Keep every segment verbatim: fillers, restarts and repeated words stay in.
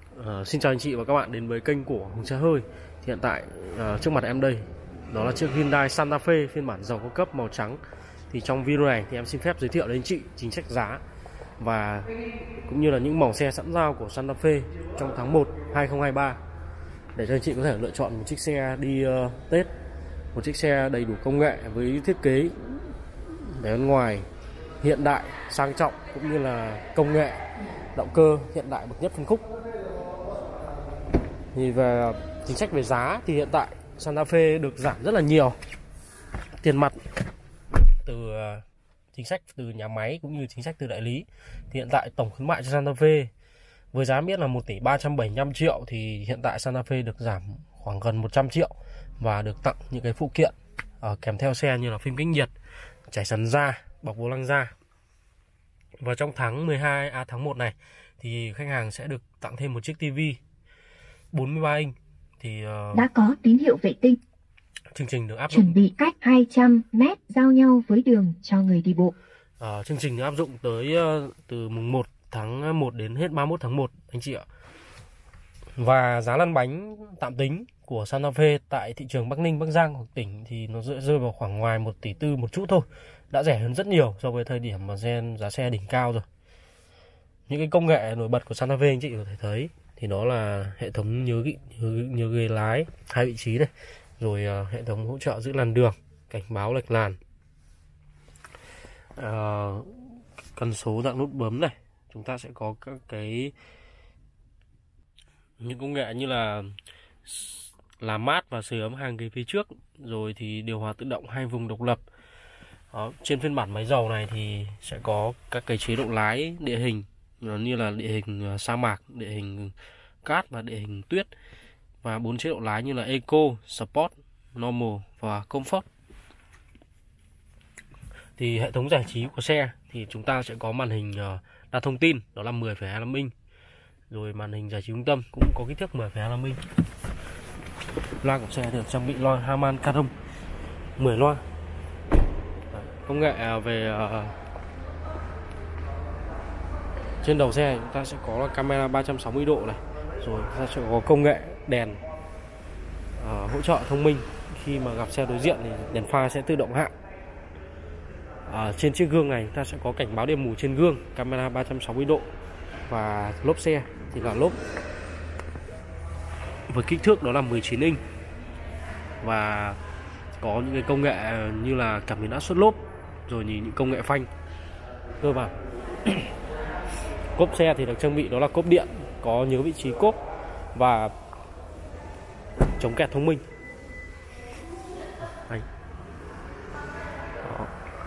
Uh, xin chào anh chị và các bạn đến với kênh của Hùng Xe Hơi. Thì hiện tại uh, trước mặt em đây đó là chiếc Hyundai Santa Fe phiên bản dầu cao cấp màu trắng. Thì trong video này thì em xin phép giới thiệu đến anh chị chính sách giá và cũng như là những màu xe sẵn giao của Santa Fe trong tháng một hai không hai ba, để cho anh chị có thể lựa chọn một chiếc xe đi uh, Tết, một chiếc xe đầy đủ công nghệ với thiết kế để bên ngoài hiện đại sang trọng cũng như là công nghệ động cơ hiện đại bậc nhất phân khúc. Thì về chính sách về giá thì hiện tại Santa Fe được giảm rất là nhiều tiền mặt từ chính sách từ nhà máy cũng như chính sách từ đại lý. Thì hiện tại tổng khuyến mại cho Santa Fe với giá biết là một tỷ ba trăm bảy mươi lăm triệu, thì hiện tại Santa Fe được giảm khoảng gần một trăm triệu và được tặng những cái phụ kiện uh, kèm theo xe như là phim cách nhiệt, trải sàn da, bọc vô lăng da. Và trong tháng mười hai à tháng một này thì khách hàng sẽ được tặng thêm một chiếc tivi bốn mươi ba inch. Thì uh, đã có tín hiệu vệ tinh. Chương trình được áp dụng Chuẩn bị cách hai trăm mét giao nhau với đường cho người đi bộ. uh, Chương trình được áp dụng tới uh, từ mùng một tháng một đến hết ba mươi mốt tháng một anh chị ạ. Và giá lăn bánh tạm tính của Santa Fe tại thị trường Bắc Ninh, Bắc Giang hoặc tỉnh thì nó rơi, rơi vào khoảng ngoài một tỷ tư một chút thôi. Đã rẻ hơn rất nhiều so với thời điểm mà gen giá xe đỉnh cao rồi. Những cái công nghệ nổi bật của Santa Fe anh chị có thể thấy thì đó là hệ thống nhớ nhớ, nhớ ghế lái hai vị trí này, rồi uh, hệ thống hỗ trợ giữ làn đường, cảnh báo lệch làn, uh, cần số dạng nút bấm này. Chúng ta sẽ có các cái những công nghệ như là làm mát và sưởi ấm hàng ghế phía trước, rồi thì điều hòa tự động hai vùng độc lập. Đó, trên phiên bản máy dầu này thì sẽ có các cái chế độ lái địa hình như là địa hình sa mạc, địa hình cát và địa hình tuyết, và bốn chế độ lái như là Eco, Sport, Normal và Comfort. Thì hệ thống giải trí của xe thì chúng ta sẽ có màn hình đa thông tin đó là mười phẩy hai lăm inch, rồi màn hình giải trí trung tâm cũng có kích thước mười phẩy hai lăm inch. Loa của xe được trang bị loa Harman Kardon mười loa. Công nghệ về uh, trên đầu xe chúng ta sẽ có là camera ba trăm sáu mươi độ này, rồi ta sẽ có công nghệ đèn uh, hỗ trợ thông minh. Khi mà gặp xe đối diện thì đèn pha sẽ tự động hạ. Uh, trên chiếc gương này ta sẽ có cảnh báo đêm mù trên gương, camera ba trăm sáu mươi độ, và lốp xe thì là lốp với kích thước đó là mười chín inch và có những cái công nghệ như là cảm biến áp suất lốp, rồi nhìn những công nghệ phanh cơ bản. Cốp xe thì được trang bị đó là cốp điện, có nhớ vị trí cốp và chống kẹt thông minh. Đây. Đó.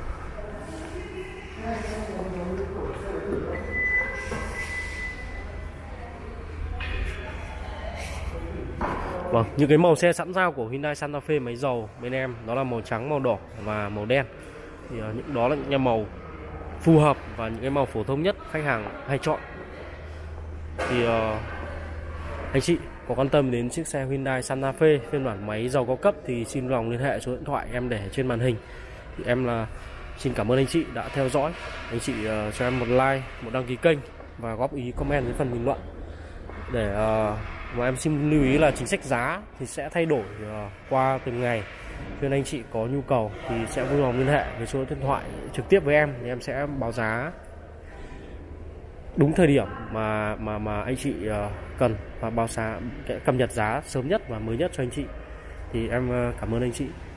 Vâng, những cái màu xe sẵn giao của Hyundai Santa Fe máy dầu bên em đó là màu trắng, màu đỏ và màu đen. Thì uh, những đó là những màu phù hợp và những cái màu phổ thông nhất khách hàng hay chọn. Thì uh, anh chị có quan tâm đến chiếc xe Hyundai Santa Fe phiên bản máy dầu cao cấp thì xin lòng liên hệ số điện thoại em để trên màn hình. Thì em là xin cảm ơn anh chị đã theo dõi. Anh chị uh, cho em một like, một đăng ký kênh và góp ý comment dưới phần bình luận. Để uh, mà em xin lưu ý là chính sách giá thì sẽ thay đổi uh, qua từng ngày. Cho nên anh chị có nhu cầu thì sẽ vui lòng liên hệ với số điện thoại trực tiếp với em, thì em sẽ báo giá đúng thời điểm mà mà mà anh chị uh, cần, và báo giá cập nhật giá sớm nhất và mới nhất cho anh chị. Thì em uh, cảm ơn anh chị.